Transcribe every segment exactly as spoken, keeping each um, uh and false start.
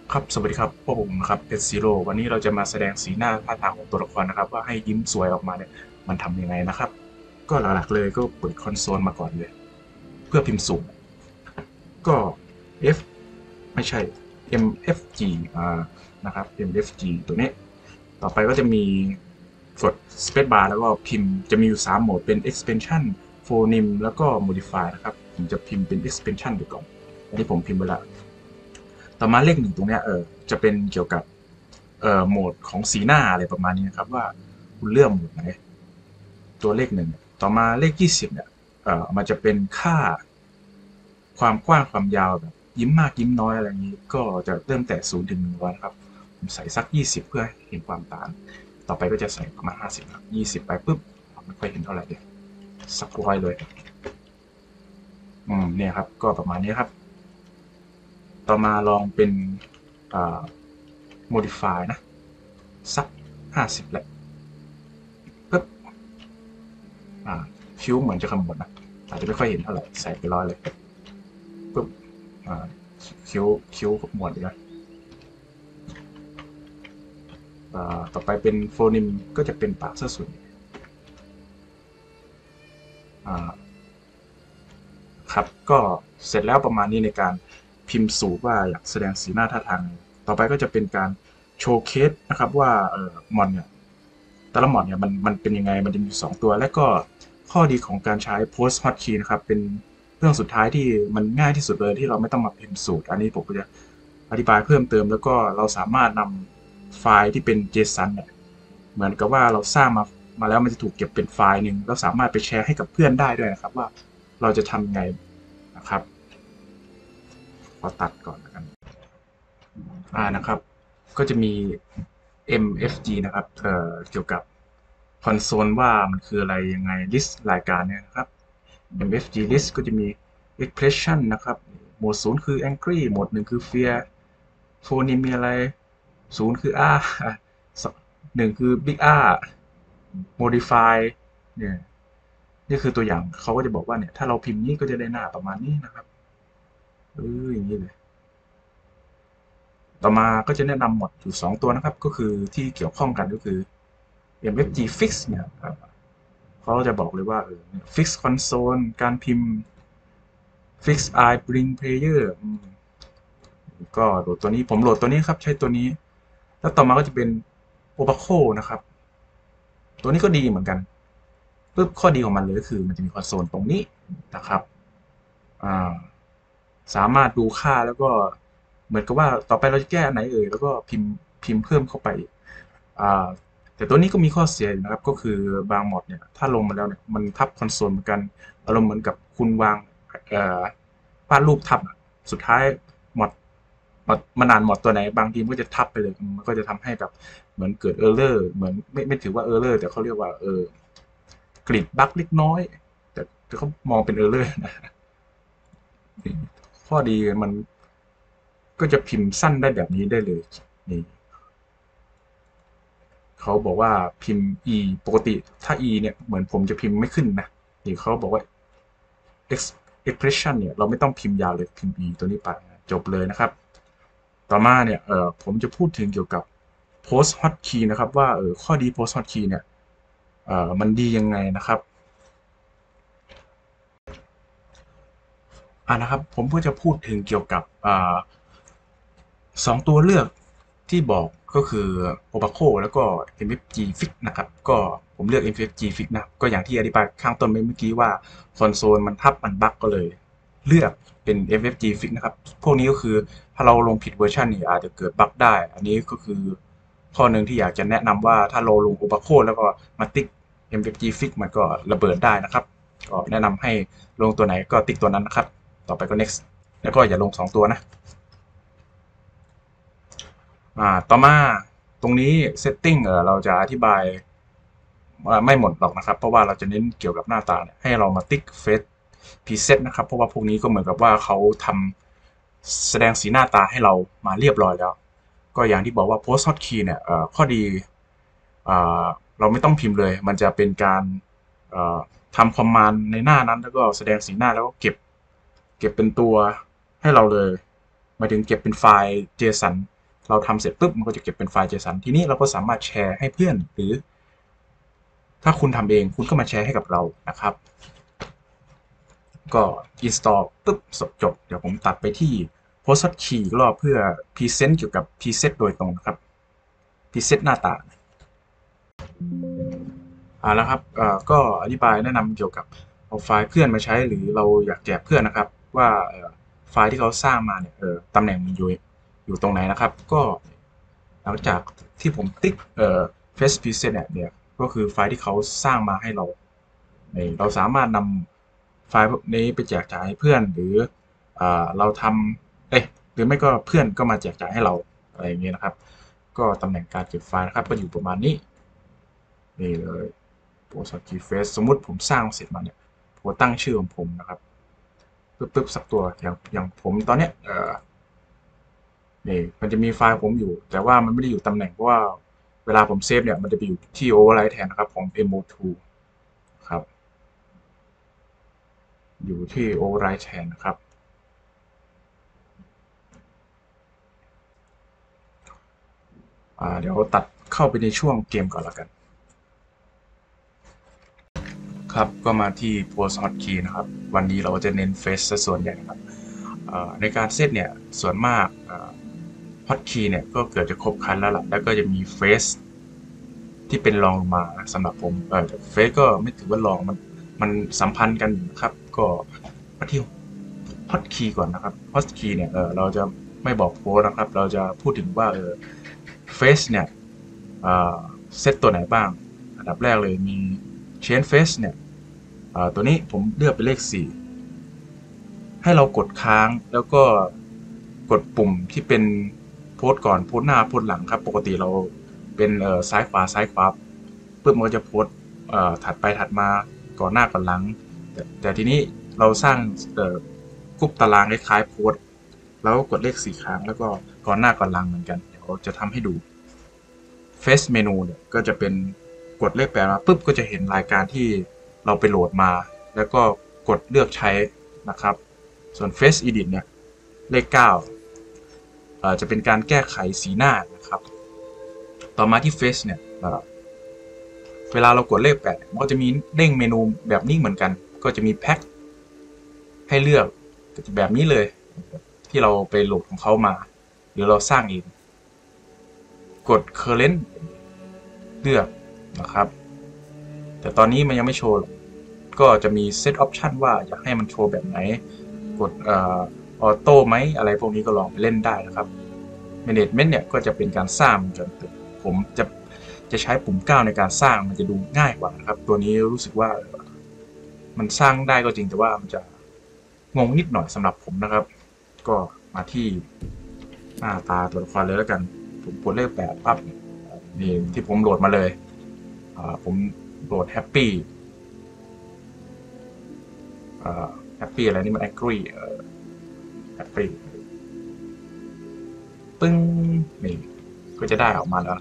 ครับสวัสดีครับพวกผมนะครับเป็นซีโร่วันนี้เราจะมาแสดงสีหน้าท่าทางของตัวละครนะครับว่าให้ยิ้มสวยออกมาเนี่ยมันทำยังไงนะครับก็หลักๆเลยก็เปิดคอนโซลมาก่อนเลยเพื่อพิมพ์สูงก็ F ไม่ใช่ เอ็ม เอฟ จี อ่านะครับ เอ็ม เอฟ จี ตัวนี้ต่อไปก็จะมีกด Space Bar แล้วก็พิมพ์จะมีอยู่สามโหมดเป็น Expansion Phoneme แล้วก็ Modify นะครับผมจะพิมพ์เป็น Expansion ไปก่อนอันนี้ผมพิมพ์ไปแล้ว ต่อมาเลขหนึ่งตรงเนี้ยเออจะเป็นเกี่ยวกับเอ่อโหมดของสีหน้าอะไรประมาณนี้นะครับว่าคุณเลือกโหมดไหนตัวเลขหนึ่งต่อมาเลขยี่สิบเนี่ยเอ่อมันจะเป็นค่าความกว้างความยาวแบบยิ้มมากยิ้มน้อยอะไรอย่างนี้ก็จะเริ่มแต่ศูนย์ถึงหนึ่งร้อยครับผมใส่สักยี่สิบเพื่อเห็นความต่างต่อไปก็จะใส่ประมาณห้าสิบครับยี่สิบไปปุ๊บไม่ค่อยเห็นเท่าไหร่เลยสักร้อยเลยอืมเนี่ยครับก็ประมาณนี้ครับต่อมาลองเป็นอ่า modify นะ สักห้าสิบแหละปึ๊บอ่าคิ้วเหมือนจะขมวดนะอาจจะไม่ค่อยเห็นเท่าไหร่ใส่ไปร้อยเลยปึ๊บอ่าคิ้วคิ้วขมวดอีกแล้วอ่าต่อไปเป็นโฟนิมก็จะเป็นปากซะส่วนอ่าครับก็เสร็จแล้วประมาณนี้ในการพิมพ์สูตรว่าอยากแสดงสีหน้าท่าทางต่อไปก็จะเป็นการโชว์เคสนะครับว่าเออมอนเนี่ยแต่ละมอนเนี่ยมันมันเป็นยังไงมันจะมีสองตัวและก็ข้อดีของการใช้ post hotkey นะครับเป็นเรื่องสุดท้ายที่มันง่ายที่สุดเลยที่เราไม่ต้องมาพิมพ์สูตรอันนี้ผมก็จะอธิบายเพิ่มเติมแล้วก็เราสามารถนำไฟล์ที่เป็น JSON เนี่ยเหมือนกับว่าเราสร้างมามาแล้วมันจะถูกเก็บเป็นไฟล์หนึ่งแล้วสามารถไปแชร์ให้กับเพื่อนได้ด้วยนะครับว่าเราจะทำยังไงนะครับขอตัดก่อนแล้วกันอ่านะครับก็จะมี เอ็ม เอฟ จี นะครับเอ่อเกี่ยวกับคอนโซลว่ามันคืออะไรยังไง list รายการเนี่ยนะครับ เอ็ม เอฟ จี list ก็จะมี expression นะครับโหมดศูนย์คือ angry โหมดหนึ่งคือ fear โฟนิมมีอะไรศูนย์คือ r หนึ่งคือ big r modify เนี่ยนี่คือตัวอย่างเขาก็จะบอกว่าเนี่ยถ้าเราพิมพ์นี้ก็จะได้หน้าประมาณนี้นะครับเอออย่างนี้เลย ต่อมาก็จะแนะนำหมดอยู่สองตัวนะครับก็คือที่เกี่ยวข้องกันก็คือ เอ็ม เอฟ จี Fix เนี่ยเขาจะบอกเลยว่า Fix Console การพิมพ์ Fix Eye Bring Player ก็โหลดตัวนี้ผมโหลดตัวนี้ครับใช้ตัวนี้แล้วต่อมาก็จะเป็น Opaco นะครับตัวนี้ก็ดีเหมือนกันปุ๊บข้อดีของมันเลยก็คือมันจะมีคอนโซลตรงนี้นะครับอ่าสามารถดูค่าแล้วก็เหมือนกับว่าต่อไปเราจะแก้อันไหนเอ่ยแล้วก็พิมพ์พิมพ์เพิ่มเข้าไปอ่าแต่ตัวนี้ก็มีข้อเสียนะครับก็คือบางมอดเนี่ยถ้าลงมาแล้วเนี่ยมันทับคอนโซลเหมือนกันอารมณ์เหมือนกับคุณวางเอ่อวาดรูปทับสุดท้ายมอดมอดมันอ่านมอดตัวไหนบางทีมันก็จะทับไปเลยมันก็จะทำให้แบบเหมือนเกิดเออร์เลอร์เหมือนไม่ไม่ถือว่าเออร์เลอร์แต่เขาเรียกว่าเออกริดบั๊กเล็กน้อยแต่แต่เขามองเป็นเออร์เลอร์นะข้อดีมันก็จะพิมพ์สั้นได้แบบนี้ได้เลยนี่เขาบอกว่าพิมพ์ e ปกติถ้า e เนี่ยเหมือนผมจะพิมพ์ไม่ขึ้นนะนี่เขาบอกว่า expression เนี่ยเราไม่ต้องพิมพ์ยาวเลยพิมพ์ e ตัวนี้ไปจบเลยนะครับต่อมาเนี่ยเออผมจะพูดถึงเกี่ยวกับ post hotkey นะครับว่าเออข้อดี post hotkey เนี่ยเออมันดียังไงนะครับอ่านะครับผมก็จะพูดถึงเกี่ยวกับอ่า สองตัวเลือกที่บอกก็คือ Opaco แล้วก็ เอ็ม เอฟ จี Fix นะครับก็ผมเลือก เอ็ม เอฟ จี Fix นะก็อย่างที่อธิบายข้างต้นเมื่อกี้ว่าคอนโซลมันทับมันบั๊กก็เลยเลือกเป็น เอ็ม เอฟ จี Fix นะครับพวกนี้ก็คือถ้าเราลงผิดเวอร์ชันนี่อาจจะเกิดบั๊กได้อันนี้ก็คือข้อหนึ่งที่อยากจะแนะนำว่าถ้าเราลง Opaco แล้วก็มาติ๊ก เอ็ม เอฟ จี Fix มันก็ระเบิดได้นะครับก็แนะนำให้ลงตัวไหนก็ติ๊กตัวนั้นนะครับต่อไปก็ next แล้วก็อย่าลงสองตัวนะ อ่าต่อมาตรงนี้ setting เออเราจะอธิบายไม่หมดหรอกนะครับเพราะว่าเราจะเน้นเกี่ยวกับหน้าตาเนี่ยให้เรามาติ๊ก face preset นะครับเพราะว่าพวกนี้ก็เหมือนกับว่าเขาทำแสดงสีหน้าตาให้เรามาเรียบร้อยแล้วก็อย่างที่บอกว่า post hotkey เนี่ยข้อดีเราไม่ต้องพิมพ์เลยมันจะเป็นการทำคอมมานด์ในหน้านั้นแล้วก็แสดงสีหน้าแล้วก็เก็บเก็บเป็นตัวให้เราเลยหมายถึงเก็บเป็นไฟล์ JSON เราทำเสร็จปุ๊บมันก็จะเก็บเป็นไฟล์ JSON ทีนี้เราก็สามารถแชร์ให้เพื่อนหรือถ้าคุณทำเองคุณก็มาแชร์ให้กับเรานะครับก็ install ปุ๊บจบเดี๋ยวผมตัดไปที่ post key อีกรอบเพื่อ present เกี่ยวกับ preset โดยตรงนะครับ preset หน้าตาอ่าแล้วครับเอ่อก็อธิบายแนะนำเกี่ยวกับเอาไฟล์เพื่อนมาใช้หรือเราอยากแจกเพื่อนนะครับว่าไฟล์ที่เขาสร้างมาเนี่ยเออตำแหน่งมันอยู่อยู่ตรงไหนนะครับก็หลังจากที่ผมติ๊กเอ่อ face preset เนี่ยเนี่ยก็คือไฟล์ที่เขาสร้างมาให้เราเราสามารถนำไฟล์พวกนี้ไปแจกจ่ายให้เพื่อนหรืออ่าเราทำเอ๊ะหรือไม่ก็เพื่อนก็มาแจกจ่ายให้เราอะไรอย่างเงี้ยนะครับก็ตำแหน่งการเก็บไฟล์นะครับก็อยู่ประมาณนี้นี่เลยโพสต์คีย์เฟสสมมุติผมสร้างเสร็จมาเนี่ยผมตั้งชื่อของผมนะครับปึ๊บปึ๊บสักตัวอย่างอย่างผมตอนเนี้ยเอ่อนี่มันจะมีไฟล์ผมอยู่แต่ว่ามันไม่ได้อยู่ตำแหน่งเพราะว่าเวลาผมเซฟเนี่ยมันจะไปอยู่ที่ override แทนนะครับของ เอ็ม โอ ทู ครับอยู่ที่ override แทนนะครับอ่าเดี๋ยวตัดเข้าไปในช่วงเกมก่อนแล้วกันครับก็มาที่ post hotkey นะครับวันนี้เราจะเน้น face ซะส่วนใหญ่นะครับในการเซตเนี่ยส่วนมากฮอตคีย์เนี่ยก็เกิดจะครบครันแล้วล่ะแล้วก็จะมีเฟสที่เป็นรองลงมาสำหรับผมเออเฟสก็ไม่ถือว่ารองมันมันสัมพันธ์กันนะครับก็มาที่ฮอตคีย์ก่อนนะครับฮอตคีย์เนี่ยเออเราจะไม่บอกโพสนะครับเราจะพูดถึงว่าเออเฟสเนี่ยเซตตัวไหนบ้างอันดับแรกเลยมี change face เนี่ยตัวนี้ผมเลือกเป็นเลขสี่ให้เรากดค้างแล้วก็กดปุ่มที่เป็นโพสก่อนโพสหน้าโพสหลังครับปกติเราเป็นเอ่อซ้ายขวาซ้ายขวาปุ๊บมันก็จะโพสเอ่อถัดไปถัดมาก่อนหน้าก่อนหลังแต่แต่ทีนี้เราสร้างเอ่อกรุ๊ปตารางคล้ายๆโพสแล้วก็กดเลขสี่ครั้งแล้วก็ก่อนหน้าก่อนหลังเหมือนกันเดี๋ยวจะทำให้ดู Face Menu เนี่ยก็จะเป็นกดเลขแปดมาปุ๊บก็จะเห็นรายการที่เราไปโหลดมาแล้วก็กดเลือกใช้นะครับส่วน Face Edit เนี่ยเลขเก้าจะเป็นการแก้ไขสีหน้านะครับต่อมาที่ Face เนี่ยเวลาเรากดเลขแปดมันก็จะมีเด้งเมนูแบบนี้เหมือนกันก็จะมีแพ็คให้เลือกแบบนี้เลยที่เราไปโหลดของเขามาหรือเราสร้างเองกด current เลือกนะครับแต่ตอนนี้มันยังไม่โชว์ก็จะมี set option ว่าอยากให้มันโชว์แบบไหนกดออโต้ไหมอะไรพวกนี้ก็ลองไปเล่นได้นะครับ management เนี่ยก็จะเป็นการสร้างจนผมจะจะใช้ปุ่มเก้าในการสร้างมันจะดูง่ายกว่านะครับตัวนี้รู้สึกว่ามันสร้างได้ก็จริงแต่ว่ามันจะงงนิดหน่อยสำหรับผมนะครับก็มาที่หน้าตาตัวละครเลยแล้วกันผมกดเลขแปดปั๊บนี่ที่ผมโหลดมาเลยผมโหลดแฮปปี้แฮปปี้อะไรนี่มันแอครีแฮปปี้ปึ้งนี่ก็จะได้ออกมาแล้ว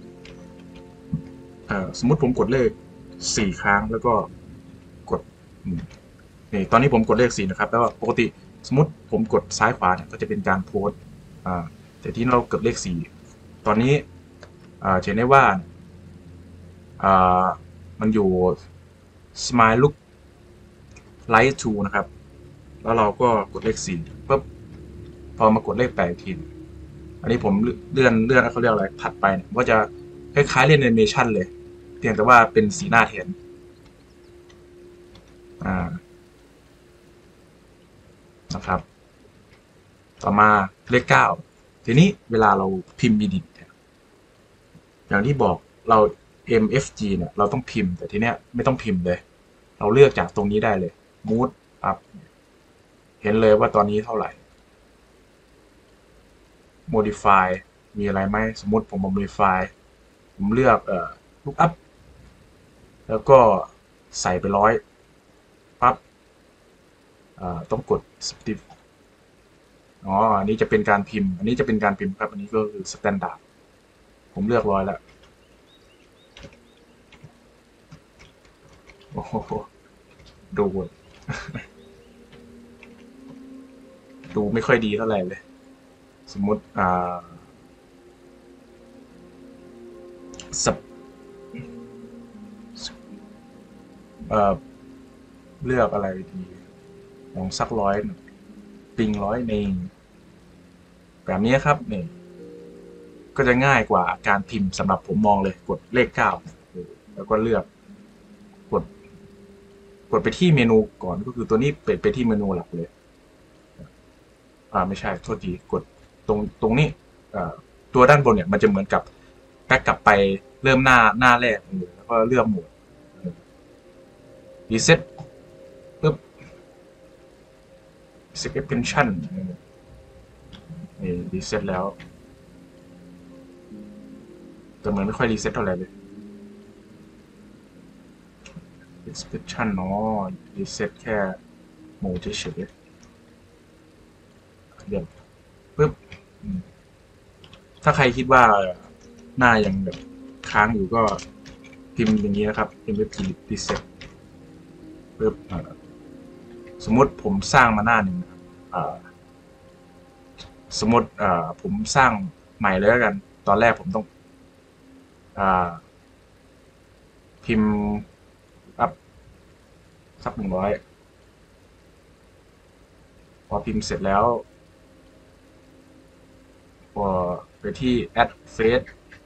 สมมุติผมกดเลขสี่ครั้งแล้วก็กดนี่ตอนนี้ผมกดเลขสี่นะครับแล้วปกติสมมติผมกดซ้ายขวาเนี่ยก็จะเป็นการโพสแต่ที่เรากดเลขสี่ตอนนี้เห็นได้ว่ามันอยู่ smile look light to นะครับแล้วเราก็กดเลขสี่ปุ๊บพอมากดเลขแปดทีอันนี้ผมเลื่อนเลื่อนเขาเรียกอะไรถัดไปเนี่ยก็จะคล้ายๆเล่นแอนิเมชันเลยเพียงแต่ว่าเป็นสีหน้าแทนอ่านะครับต่อมาเลขเก้าทีนี้เวลาเราพิมพ์ edit อย่างที่บอกเรา เอ็ม เอฟ จี เนี่ยเราต้องพิมพ์แต่ทีเนี้ยไม่ต้องพิมพ์เลยเราเลือกจากตรงนี้ได้เลย mood ปั๊บเห็นเลยว่าตอนนี้เท่าไหร่ modify มีอะไรไหมสมมติผม modify ผมเลือกเอ่อ look up แล้วก็ใส่ไปร้อยปั๊บต้องกด split อ๋ออันนี้จะเป็นการพิมพ์อันนี้จะเป็นการพิมพ์ครับอันนี้ก็คือ standard ผมเลือกร้อยแล้วโอ้โหดูดูไม่ค่อยดีเท่าไหร่เลยสมมติอ่าสับเอ่อเลือกอะไรดีลองสักร้อยปิงร้อยหนึ่งแบบนี้ครับนี่ก็จะง่ายกว่าการพิมพ์สำหรับผมมองเลยกดเลขเก้าแล้วก็เลือกกดกดไปที่เมนูก่อนก็คือตัวนี้ไปไปที่เมนูหลักเลยอ่าไม่ใช่โทษทีกดตรงตรงนี้อ่าตัวด้านบนเนี่ยมันจะเหมือนกับแบ็กกลับไปเริ่มหน้าหน้าแรกเลยแล้วก็เลือกโหมดรีเซ็ตปึ๊บ Set Extension นี่รีเซ็ตแล้วแต่เหมือนไม่ค่อยรีเซ็ตเท่าไหร่เลย Expression เนาะรีเซ็ตแค่โหมดเฉยๆเดี๋ยวปึ๊บถ้าใครคิดว่าหน้ายังแบบค้างอยู่ก็พิมพ์อย่างนี้นะครับ เอ็ม เอฟ จี reset ปึ๊บสมมติผมสร้างมาหน้าหนึ่งนะครับสมมติผมสร้างใหม่เลยแล้วกันตอนแรกผมต้องพิมพ์อัพสักหนึ่งร้อยพอพิมพ์เสร็จแล้วพอไปที่ add face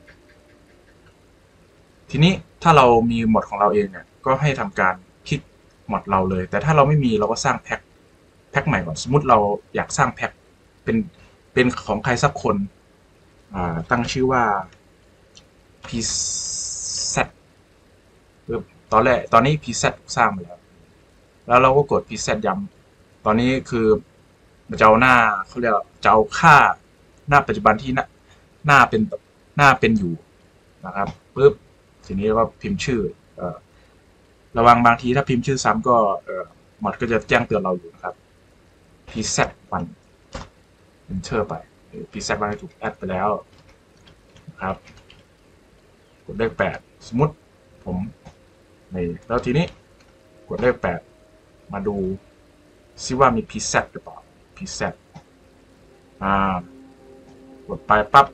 ทีนี้ถ้าเรามีหมดของเราเองเนี่ยก็ให้ทำการคลิกหมดเราเลยแต่ถ้าเราไม่มีเราก็สร้างแพ็คแพ็คใหม่ก่อนสมมติเราอยากสร้างแพ็คเป็นเป็นของใครสักคนตั้งชื่อว่า พี แซด ตอนแรกตอนนี้ พี แซด สร้างมาแล้วแล้วเราก็กด พี แซด ย้ำตอนนี้คือจะเอาหน้าเขาเรียกจะเอาค่าหน้าปัจจุบันที่หน้าหน้าเป็นหน้าเป็นอยู่นะครับปึ๊บทีนี้ก็พิมพ์ชื่อระวังบางทีถ้าพิมพ์ชื่อซ้ำก็มอดก็จะแจ้งเตือนเราอยู่นะครับ พี แซด วัน enter ไป พี แซด วันถูกแอดไปแล้วครับกดเลขแปดสมมติผมนี่แล้วทีนี้กดเลขแปดมาดูซิว่ามี พี แซด หรือเปล่า พี แซด อ่ากดไปปั๊บ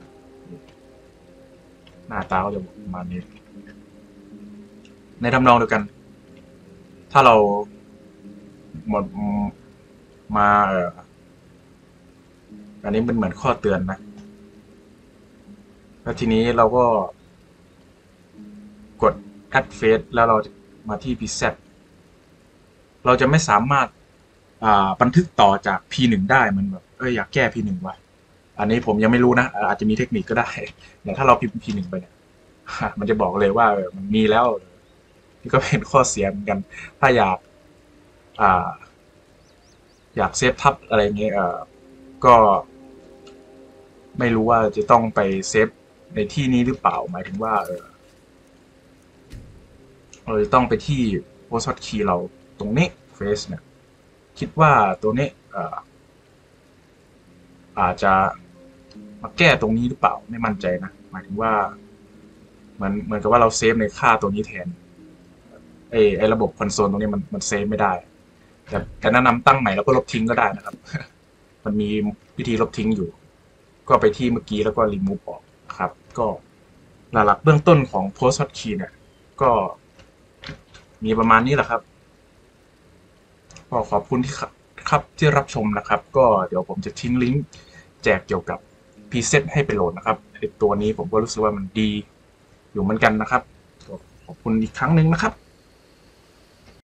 หน้าตาก็จะประมาณนี้ในทำนองเดียวกันถ้าเราหมดมาเอ่ออันนี้เป็นเหมือนข้อเตือนนะแล้วทีนี้เราก็กด add face แล้วเรามาที่ พี แซด เราจะไม่สามารถบันทึกต่อจาก พี หนึ่ง ได้มันแบบเอออยากแก้ พี หนึ่ง ว่ะอันนี้ผมยังไม่รู้นะอาจจะมีเทคนิคก็ได้อย่างถ้าเราพิมพ์ พี หนึ่ง ไปเนี่ยมันจะบอกเลยว่ามันมีแล้วนี่ก็เป็นข้อเสียเหมือนกันถ้าอยากอ่าอยากเซฟทับอะไรเงี้ยก็ไม่รู้ว่าจะต้องไปเซฟในที่นี้หรือเปล่าหมายถึงว่าเออเราจะต้องไปที่ post hotkey เราตรงนี้ face เนี่ยคิดว่าตัวนี้อาจจะมาแก้ตรงนี้หรือเปล่าไม่มั่นใจนะหมายถึงว่าเหมือนเหมือนกับว่าเราเซฟในค่าตัวนี้แทนไอไอระบบคอนโซลตรงนี้มันมันเซฟไม่ได้แต่แต่แนะนำตั้งใหม่แล้วก็ลบทิ้งก็ได้นะครับ มันมีวิธีลบทิ้งอยู่ก็ไปที่เมื่อกี้แล้วก็ remove ออกนะครับก็หลักๆเบื้องต้นของ post hotkey เนี่ยก็มีประมาณนี้แหละครับก็ขอบคุณที่ครับที่รับชมนะครับก็เดี๋ยวผมจะทิ้งลิงก์แจกเกี่ยวกับ พี แซด ให้ไปโหลดนะครับตัวนี้ผมก็รู้สึกว่ามันดีอยู่เหมือนกันนะครับขอบคุณอีกครั้งหนึ่งนะครับ